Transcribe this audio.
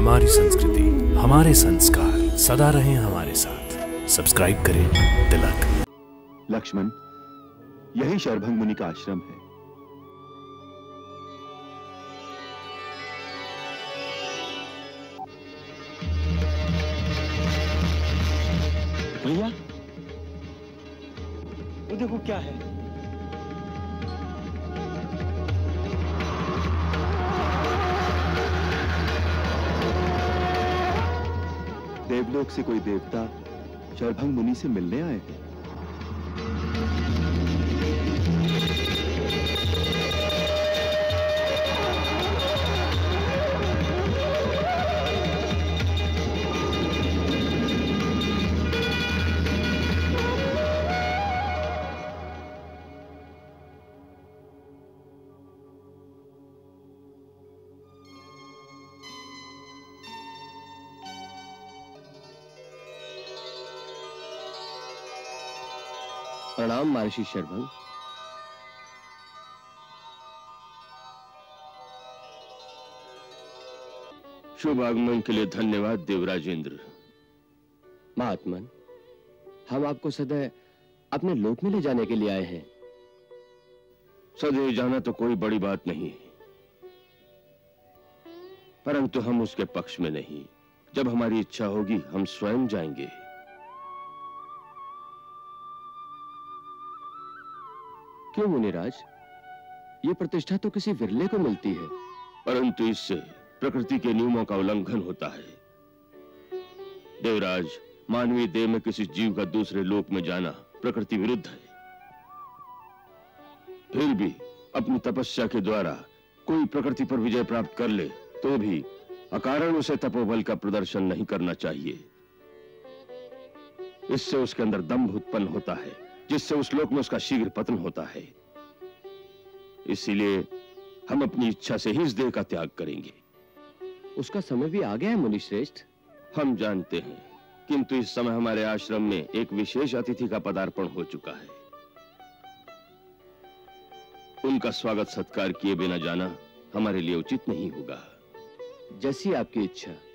हमारी संस्कृति, हमारे संस्कार सदा रहें हमारे साथ। सब्सक्राइब करें तिलक। लक्ष्मण, यही शरभंग मुनि का आश्रम है। भैया, वो देखो क्या है। देवलोक से कोई देवता शरभंग मुनि से मिलने आए हैं। प्रणाम महर्षि शरभंग। शुभ आगमन के लिए धन्यवाद देवराजेंद्र। महात्मन, हम आपको सदैव अपने लोक में ले जाने के लिए आए हैं। सदैव जाना तो कोई बड़ी बात नहीं, परंतु हम उसके पक्ष में नहीं। जब हमारी इच्छा होगी हम स्वयं जाएंगे। क्यों मुनिराज? ये प्रतिष्ठा तो किसी विरले को मिलती है। परंतु इससे प्रकृति के नियमों का उल्लंघन होता है। देवराज, मानवीय देह में किसी जीव का दूसरे लोक में जाना प्रकृति विरुद्ध है। फिर भी अपनी तपस्या के द्वारा कोई प्रकृति पर विजय प्राप्त कर ले तो भी अकारण उसे तपोबल का प्रदर्शन नहीं करना चाहिए। इससे उसके अंदर दंभ उत्पन्न होता है, जिससे उस लोक में उसका शीघ्र पतन होता है। इसीलिए हम अपनी इच्छा से ही इस देह का त्याग करेंगे। उसका समय भी आ गया है मुनिश्रेष्ठ। हम जानते हैं, किंतु इस समय हमारे आश्रम में एक विशेष अतिथि का पदार्पण हो चुका है। उनका स्वागत सत्कार किए बिना जाना हमारे लिए उचित नहीं होगा। जैसी आपकी इच्छा।